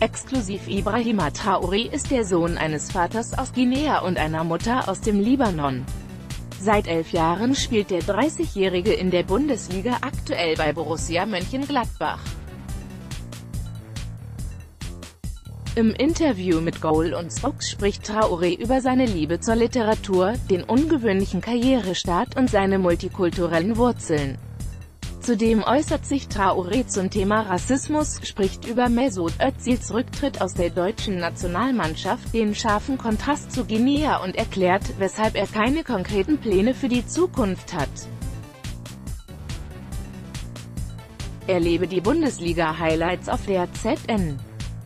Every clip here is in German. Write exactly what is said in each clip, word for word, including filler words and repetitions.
Exklusiv: Ibrahima Traoré ist der Sohn eines Vaters aus Guinea und einer Mutter aus dem Libanon. Seit elf Jahren spielt der dreißigjährige in der Bundesliga, aktuell bei Borussia Mönchengladbach. Im Interview mit Goal und Spokes spricht Traoré über seine Liebe zur Literatur, den ungewöhnlichen Karrierestart und seine multikulturellen Wurzeln. Zudem äußert sich Traoré zum Thema Rassismus, spricht über Mesut Özils Rücktritt aus der deutschen Nationalmannschaft, den scharfen Kontrast zu Guinea und erklärt, weshalb er keine konkreten Pläne für die Zukunft hat. Erlebe die Bundesliga-Highlights auf der Z N.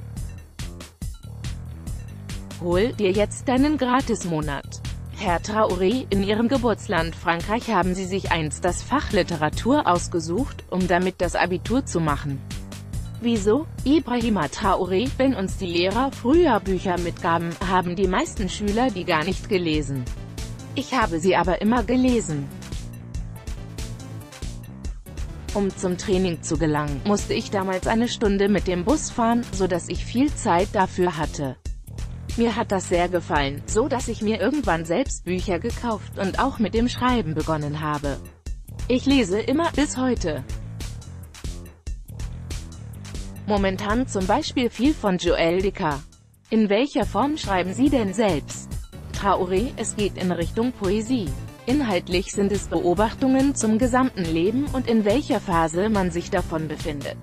Hol dir jetzt deinen Gratismonat. Herr Traoré, in Ihrem Geburtsland Frankreich haben Sie sich einst das Fach Literatur ausgesucht, um damit das Abitur zu machen. Wieso? Ibrahima Traoré: Wenn uns die Lehrer früher Bücher mitgaben, haben die meisten Schüler die gar nicht gelesen. Ich habe sie aber immer gelesen. Um zum Training zu gelangen, musste ich damals eine Stunde mit dem Bus fahren, so dass ich viel Zeit dafür hatte. Mir hat das sehr gefallen, so dass ich mir irgendwann selbst Bücher gekauft und auch mit dem Schreiben begonnen habe. Ich lese immer, bis heute. Momentan zum Beispiel viel von Joël Dicker. In welcher Form schreiben Sie denn selbst? Traoré: Es geht in Richtung Poesie. Inhaltlich sind es Beobachtungen zum gesamten Leben und in welcher Phase man sich davon befindet.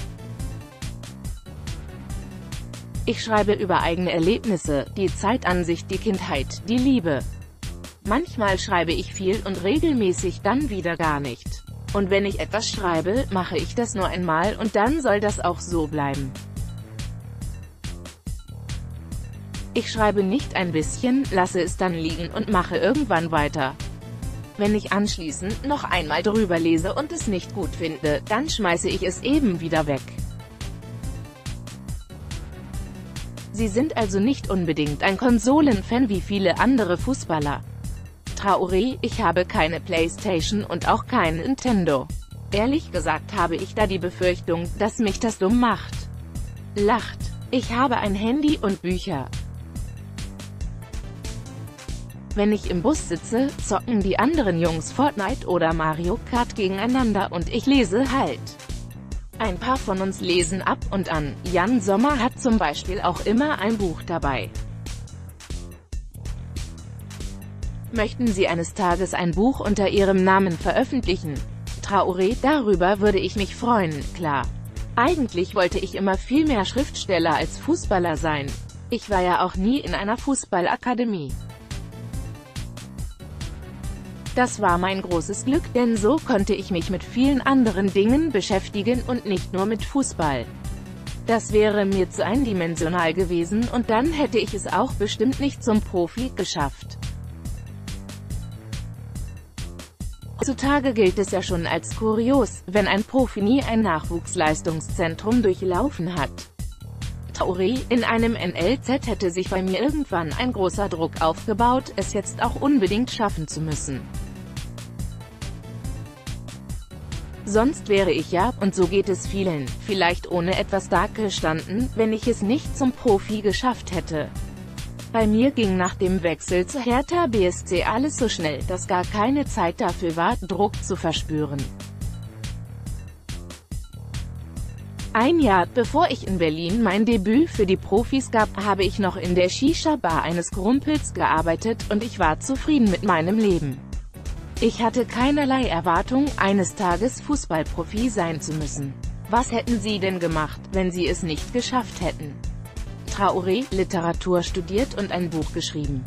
Ich schreibe über eigene Erlebnisse, die Zeitansicht, die Kindheit, die Liebe. Manchmal schreibe ich viel und regelmäßig dann wieder gar nicht. Und wenn ich etwas schreibe, mache ich das nur einmal und dann soll das auch so bleiben. Ich schreibe nicht ein bisschen, lasse es dann liegen und mache irgendwann weiter. Wenn ich anschließend noch einmal drüber lese und es nicht gut finde, dann schmeiße ich es eben wieder weg. Sie sind also nicht unbedingt ein Konsolenfan wie viele andere Fußballer. Traoré: Ich habe keine Playstation und auch kein Nintendo. Ehrlich gesagt habe ich da die Befürchtung, dass mich das dumm macht. Lacht. Ich habe ein Handy und Bücher. Wenn ich im Bus sitze, zocken die anderen Jungs Fortnite oder Mario Kart gegeneinander und ich lese halt. Ein paar von uns lesen ab und an. Jan Sommer hat zum Beispiel auch immer ein Buch dabei. Möchten Sie eines Tages ein Buch unter Ihrem Namen veröffentlichen? Traoré: Darüber würde ich mich freuen, klar. Eigentlich wollte ich immer viel mehr Schriftsteller als Fußballer sein. Ich war ja auch nie in einer Fußballakademie. Das war mein großes Glück, denn so konnte ich mich mit vielen anderen Dingen beschäftigen und nicht nur mit Fußball. Das wäre mir zu eindimensional gewesen und dann hätte ich es auch bestimmt nicht zum Profi geschafft. Heutzutage gilt es ja schon als kurios, wenn ein Profi nie ein Nachwuchsleistungszentrum durchlaufen hat. Traoré: In einem N L Z hätte sich bei mir irgendwann ein großer Druck aufgebaut, es jetzt auch unbedingt schaffen zu müssen. Sonst wäre ich ja, und so geht es vielen, vielleicht ohne etwas dagestanden, wenn ich es nicht zum Profi geschafft hätte. Bei mir ging nach dem Wechsel zu Hertha B S C alles so schnell, dass gar keine Zeit dafür war, Druck zu verspüren. Ein Jahr, bevor ich in Berlin mein Debüt für die Profis gab, habe ich noch in der Shisha-Bar eines Kumpels gearbeitet und ich war zufrieden mit meinem Leben. Ich hatte keinerlei Erwartung, eines Tages Fußballprofi sein zu müssen. Was hätten Sie denn gemacht, wenn Sie es nicht geschafft hätten? Traoré: Literatur studiert und ein Buch geschrieben.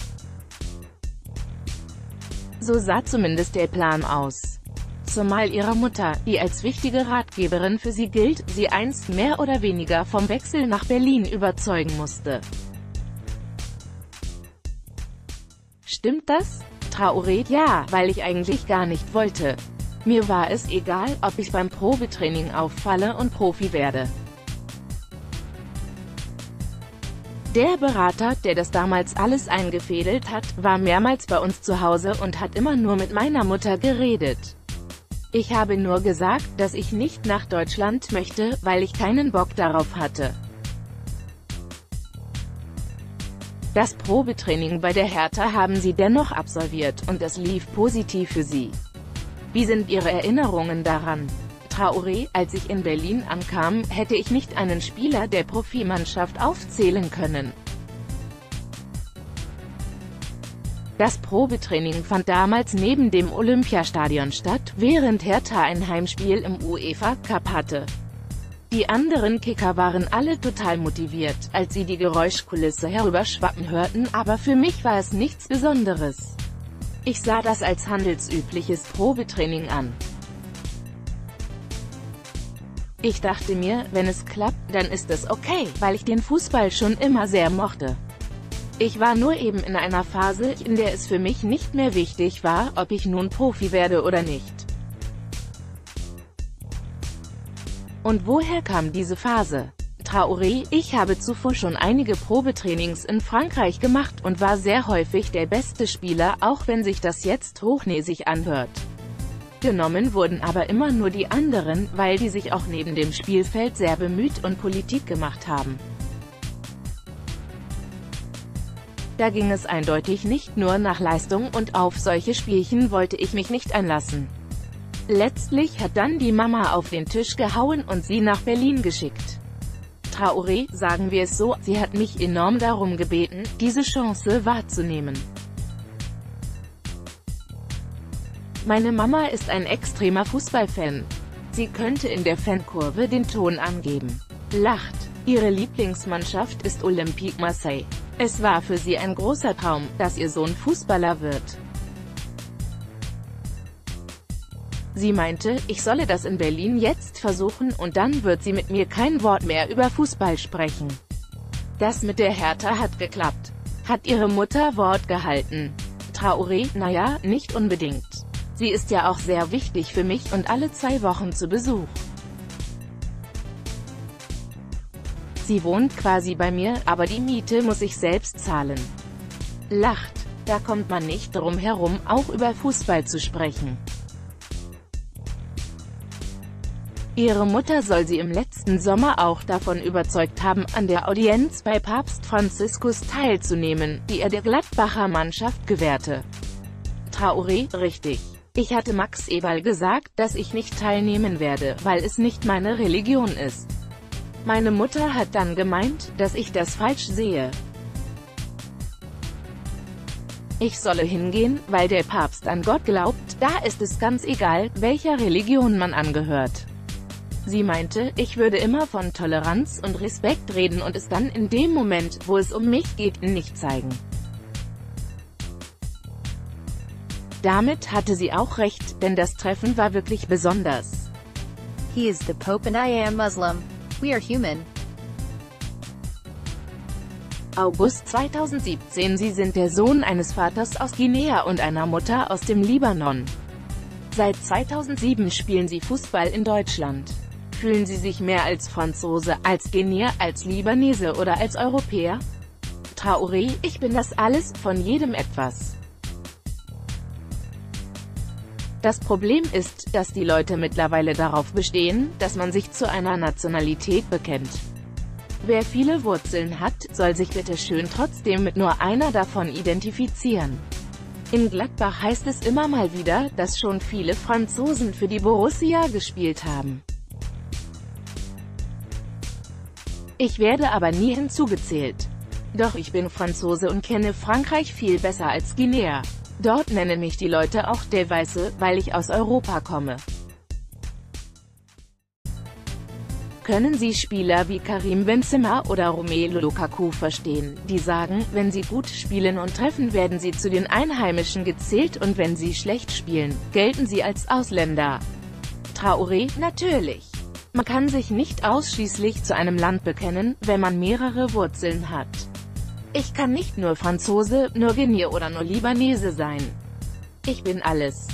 So sah zumindest der Plan aus. Zumal ihrer Mutter, die als wichtige Ratgeberin für sie gilt, sie einst mehr oder weniger vom Wechsel nach Berlin überzeugen musste. Stimmt das? Traoré: Ja, weil ich eigentlich gar nicht wollte. Mir war es egal, ob ich beim Probetraining auffalle und Profi werde. Der Berater, der das damals alles eingefädelt hat, war mehrmals bei uns zu Hause und hat immer nur mit meiner Mutter geredet. Ich habe nur gesagt, dass ich nicht nach Deutschland möchte, weil ich keinen Bock darauf hatte. Das Probetraining bei der Hertha haben sie dennoch absolviert, und es lief positiv für sie. Wie sind Ihre Erinnerungen daran? Traoré: Als ich in Berlin ankam, hätte ich nicht einen Spieler der Profimannschaft aufzählen können. Das Probetraining fand damals neben dem Olympiastadion statt, während Hertha ein Heimspiel im UEFA Cup hatte. Die anderen Kicker waren alle total motiviert, als sie die Geräuschkulisse herüberschwappen hörten, aber für mich war es nichts Besonderes. Ich sah das als handelsübliches Probetraining an. Ich dachte mir, wenn es klappt, dann ist es okay, weil ich den Fußball schon immer sehr mochte. Ich war nur eben in einer Phase, in der es für mich nicht mehr wichtig war, ob ich nun Profi werde oder nicht. Und woher kam diese Phase? Traoré: Ich habe zuvor schon einige Probetrainings in Frankreich gemacht und war sehr häufig der beste Spieler, auch wenn sich das jetzt hochnäsig anhört. Genommen wurden aber immer nur die anderen, weil die sich auch neben dem Spielfeld sehr bemüht und Politik gemacht haben. Da ging es eindeutig nicht nur nach Leistung, und auf solche Spielchen wollte ich mich nicht einlassen. Letztlich hat dann die Mama auf den Tisch gehauen und sie nach Berlin geschickt. Traoré: Sagen wir es so, sie hat mich enorm darum gebeten, diese Chance wahrzunehmen. Meine Mama ist ein extremer Fußballfan. Sie könnte in der Fankurve den Ton angeben. Lacht. Ihre Lieblingsmannschaft ist Olympique Marseille. Es war für sie ein großer Traum, dass ihr Sohn Fußballer wird. Sie meinte, ich solle das in Berlin jetzt versuchen, und dann wird sie mit mir kein Wort mehr über Fußball sprechen. Das mit der Hertha hat geklappt. Hat Ihre Mutter Wort gehalten? Traoré: Naja, nicht unbedingt. Sie ist ja auch sehr wichtig für mich und alle zwei Wochen zu Besuch. Sie wohnt quasi bei mir, aber die Miete muss ich selbst zahlen. Lacht. Da kommt man nicht drum herum, auch über Fußball zu sprechen. Ihre Mutter soll sie im letzten Sommer auch davon überzeugt haben, an der Audienz bei Papst Franziskus teilzunehmen, die er der Gladbacher Mannschaft gewährte. Traoré: Richtig. Ich hatte Max Eberl gesagt, dass ich nicht teilnehmen werde, weil es nicht meine Religion ist. Meine Mutter hat dann gemeint, dass ich das falsch sehe. Ich solle hingehen, weil der Papst an Gott glaubt, da ist es ganz egal, welcher Religion man angehört. Sie meinte, ich würde immer von Toleranz und Respekt reden und es dann in dem Moment, wo es um mich geht, nicht zeigen. Damit hatte sie auch recht, denn das Treffen war wirklich besonders. He is the Pope and I am Muslim. We are human. August zweitausendsiebzehn Sie sind der Sohn eines Vaters aus Guinea und einer Mutter aus dem Libanon. Seit zweitausendsieben spielen Sie Fußball in Deutschland. Fühlen Sie sich mehr als Franzose, als Guineer, als Libanese oder als Europäer? Traoré: Ich bin das alles, von jedem etwas. Das Problem ist, dass die Leute mittlerweile darauf bestehen, dass man sich zu einer Nationalität bekennt. Wer viele Wurzeln hat, soll sich bitte schön trotzdem mit nur einer davon identifizieren. In Gladbach heißt es immer mal wieder, dass schon viele Franzosen für die Borussia gespielt haben. Ich werde aber nie hinzugezählt. Doch ich bin Franzose und kenne Frankreich viel besser als Guinea. Dort nennen mich die Leute auch der Weiße, weil ich aus Europa komme. Können Sie Spieler wie Karim Benzema oder Romelu Lukaku verstehen, die sagen, wenn sie gut spielen und treffen, werden sie zu den Einheimischen gezählt und wenn sie schlecht spielen, gelten sie als Ausländer? Traoré: Natürlich. Man kann sich nicht ausschließlich zu einem Land bekennen, wenn man mehrere Wurzeln hat. Ich kann nicht nur Franzose, nur Guineer oder nur Libanese sein. Ich bin alles.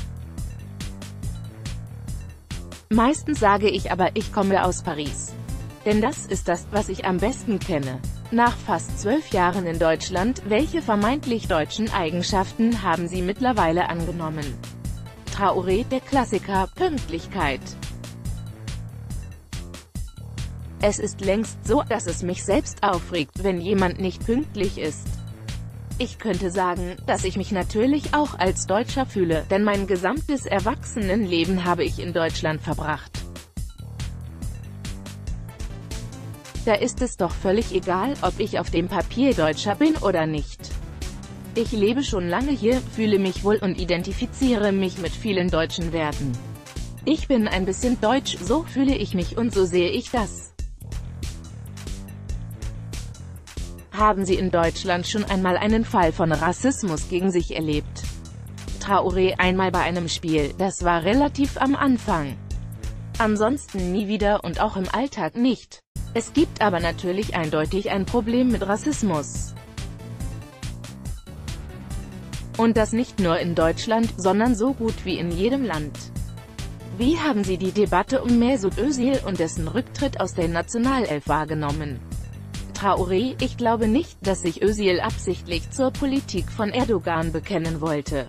Meistens sage ich aber, ich komme aus Paris. Denn das ist das, was ich am besten kenne. Nach fast zwölf Jahren in Deutschland, welche vermeintlich deutschen Eigenschaften haben Sie mittlerweile angenommen? Traoré: Der Klassiker, Pünktlichkeit. Es ist längst so, dass es mich selbst aufregt, wenn jemand nicht pünktlich ist. Ich könnte sagen, dass ich mich natürlich auch als Deutscher fühle, denn mein gesamtes Erwachsenenleben habe ich in Deutschland verbracht. Da ist es doch völlig egal, ob ich auf dem Papier Deutscher bin oder nicht. Ich lebe schon lange hier, fühle mich wohl und identifiziere mich mit vielen deutschen Werten. Ich bin ein bisschen deutsch, so fühle ich mich und so sehe ich das. Haben Sie in Deutschland schon einmal einen Fall von Rassismus gegen sich erlebt? Traoré: einmal bei einem Spiel, das war relativ am Anfang. Ansonsten nie wieder und auch im Alltag nicht. Es gibt aber natürlich eindeutig ein Problem mit Rassismus. Und das nicht nur in Deutschland, sondern so gut wie in jedem Land. Wie haben Sie die Debatte um Mesut Özil und dessen Rücktritt aus der Nationalelf wahrgenommen? Traoré: ich glaube nicht, dass sich Özil absichtlich zur Politik von Erdogan bekennen wollte.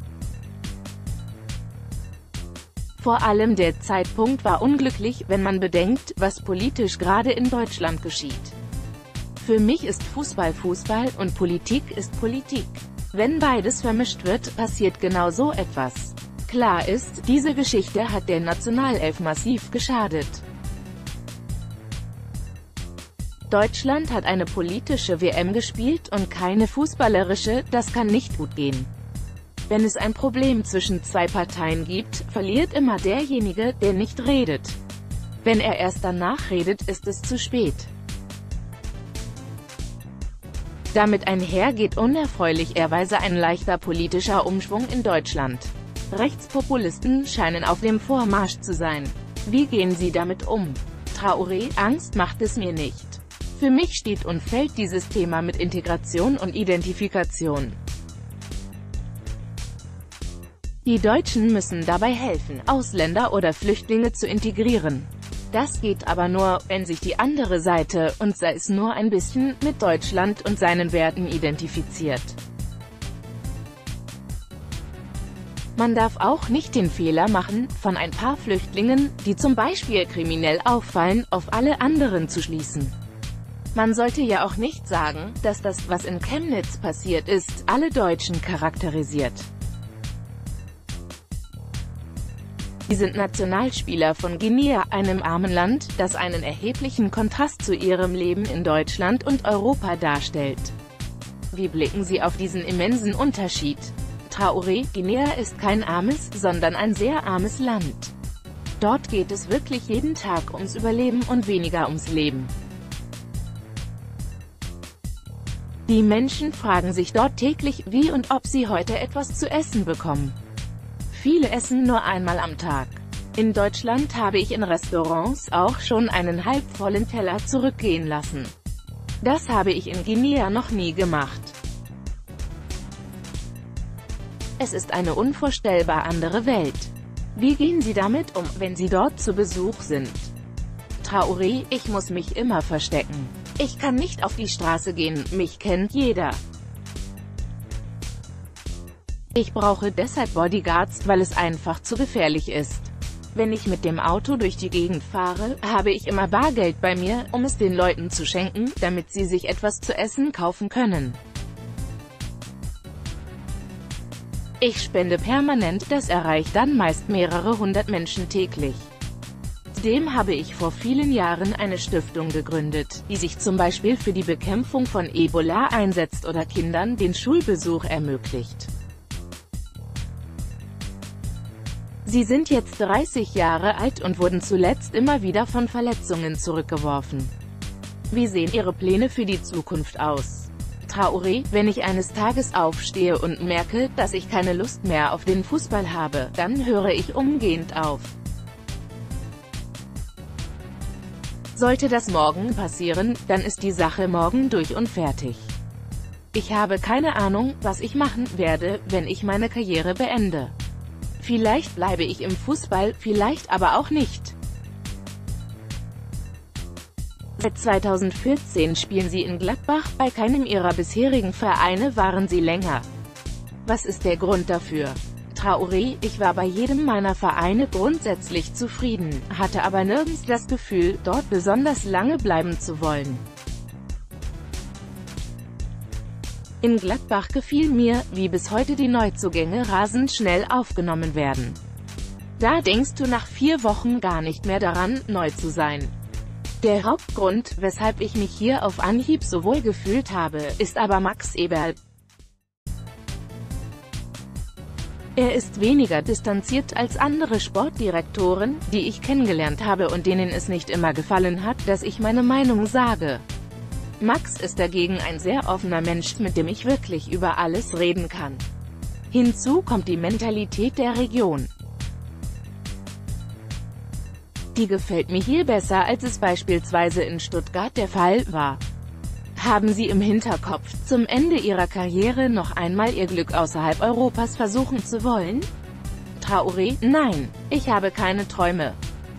Vor allem der Zeitpunkt war unglücklich, wenn man bedenkt, was politisch gerade in Deutschland geschieht. Für mich ist Fußball Fußball und Politik ist Politik. Wenn beides vermischt wird, passiert genau so etwas. Klar ist, diese Geschichte hat der Nationalelf massiv geschadet. Deutschland hat eine politische W M gespielt und keine fußballerische, das kann nicht gut gehen. Wenn es ein Problem zwischen zwei Parteien gibt, verliert immer derjenige, der nicht redet. Wenn er erst danach redet, ist es zu spät. Damit einher geht unerfreulicherweise ein leichter politischer Umschwung in Deutschland. Rechtspopulisten scheinen auf dem Vormarsch zu sein. Wie gehen Sie damit um? Traoré: Angst macht es mir nicht. Für mich steht und fällt dieses Thema mit Integration und Identifikation. Die Deutschen müssen dabei helfen, Ausländer oder Flüchtlinge zu integrieren. Das geht aber nur, wenn sich die andere Seite, und sei es nur ein bisschen, mit Deutschland und seinen Werten identifiziert. Man darf auch nicht den Fehler machen, von ein paar Flüchtlingen, die zum Beispiel kriminell auffallen, auf alle anderen zu schließen. Man sollte ja auch nicht sagen, dass das, was in Chemnitz passiert ist, alle Deutschen charakterisiert. Sie sind Nationalspieler von Guinea, einem armen Land, das einen erheblichen Kontrast zu ihrem Leben in Deutschland und Europa darstellt. Wie blicken Sie auf diesen immensen Unterschied? Traoré: Guinea ist kein armes, sondern ein sehr armes Land. Dort geht es wirklich jeden Tag ums Überleben und weniger ums Leben. Die Menschen fragen sich dort täglich, wie und ob sie heute etwas zu essen bekommen. Viele essen nur einmal am Tag. In Deutschland habe ich in Restaurants auch schon einen halbvollen Teller zurückgehen lassen. Das habe ich in Guinea noch nie gemacht. Es ist eine unvorstellbar andere Welt. Wie gehen Sie damit um, wenn Sie dort zu Besuch sind? Traoré: ich muss mich immer verstecken. Ich kann nicht auf die Straße gehen, mich kennt jeder. Ich brauche deshalb Bodyguards, weil es einfach zu gefährlich ist. Wenn ich mit dem Auto durch die Gegend fahre, habe ich immer Bargeld bei mir, um es den Leuten zu schenken, damit sie sich etwas zu essen kaufen können. Ich spende permanent, das erreicht dann meist mehrere hundert Menschen täglich. Zudem habe ich vor vielen Jahren eine Stiftung gegründet, die sich zum Beispiel für die Bekämpfung von Ebola einsetzt oder Kindern den Schulbesuch ermöglicht. Sie sind jetzt dreißig Jahre alt und wurden zuletzt immer wieder von Verletzungen zurückgeworfen. Wie sehen Ihre Pläne für die Zukunft aus? Traoré: wenn ich eines Tages aufstehe und merke, dass ich keine Lust mehr auf den Fußball habe, dann höre ich umgehend auf. Sollte das morgen passieren, dann ist die Sache morgen durch und fertig. Ich habe keine Ahnung, was ich machen werde, wenn ich meine Karriere beende. Vielleicht bleibe ich im Fußball, vielleicht aber auch nicht. Seit zweitausendvierzehn spielen Sie in Gladbach, bei keinem Ihrer bisherigen Vereine waren Sie länger. Was ist der Grund dafür? Traoré: ich war bei jedem meiner Vereine grundsätzlich zufrieden, hatte aber nirgends das Gefühl, dort besonders lange bleiben zu wollen. In Gladbach gefiel mir, wie bis heute die Neuzugänge rasend schnell aufgenommen werden. Da denkst du nach vier Wochen gar nicht mehr daran, neu zu sein. Der Hauptgrund, weshalb ich mich hier auf Anhieb so wohl gefühlt habe, ist aber Max Eberl. Er ist weniger distanziert als andere Sportdirektoren, die ich kennengelernt habe und denen es nicht immer gefallen hat, dass ich meine Meinung sage. Max ist dagegen ein sehr offener Mensch, mit dem ich wirklich über alles reden kann. Hinzu kommt die Mentalität der Region. Die gefällt mir hier besser, als es beispielsweise in Stuttgart der Fall war. Haben Sie im Hinterkopf, zum Ende Ihrer Karriere noch einmal Ihr Glück außerhalb Europas versuchen zu wollen? Traoré: Nein, ich habe keine Träume.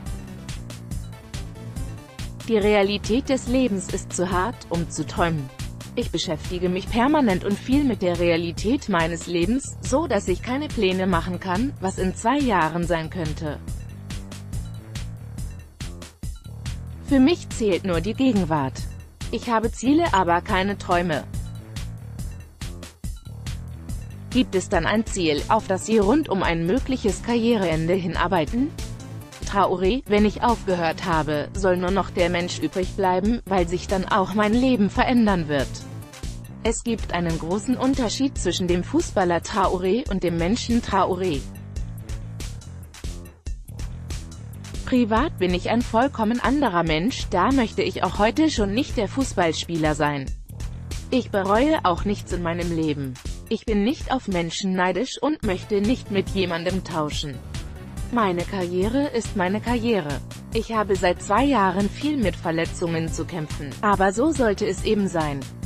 Die Realität des Lebens ist zu hart, um zu träumen. Ich beschäftige mich permanent und viel mit der Realität meines Lebens, so dass ich keine Pläne machen kann, was in zwei Jahren sein könnte. Für mich zählt nur die Gegenwart. Ich habe Ziele, aber keine Träume. Gibt es dann ein Ziel, auf das Sie rund um ein mögliches Karriereende hinarbeiten? Traoré: Wenn ich aufgehört habe, soll nur noch der Mensch übrig bleiben, weil sich dann auch mein Leben verändern wird. Es gibt einen großen Unterschied zwischen dem Fußballer Traoré und dem Menschen Traoré. Privat bin ich ein vollkommen anderer Mensch, da möchte ich auch heute schon nicht der Fußballspieler sein. Ich bereue auch nichts in meinem Leben. Ich bin nicht auf Menschen neidisch und möchte nicht mit jemandem tauschen. Meine Karriere ist meine Karriere. Ich habe seit zwei Jahren viel mit Verletzungen zu kämpfen, aber so sollte es eben sein.